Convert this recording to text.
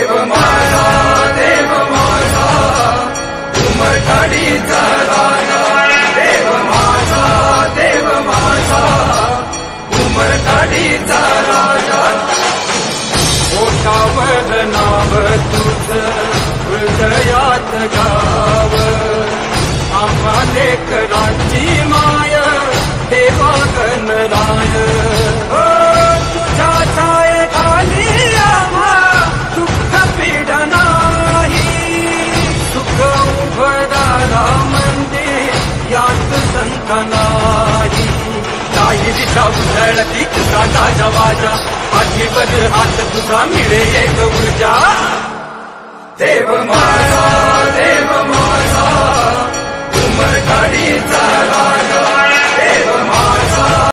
देव माझा उमरठाडीचा राजा, देव माझा उमरठाडीचा राजा। ओठावर नाव तुझं हृदयात गाव, आम्हा लेकरांची माय देवा गणराय। तुझ्या छायेखाली आम्हा दुःख पीडा नाही, सुख उभदारा मंदिर यात संत नाही। काही दिशा उधळती तुझा ताजा वाजा, पाठीवर हात तुझा मिळे एक ऊर्जा। देव माझा उमरठाडीचा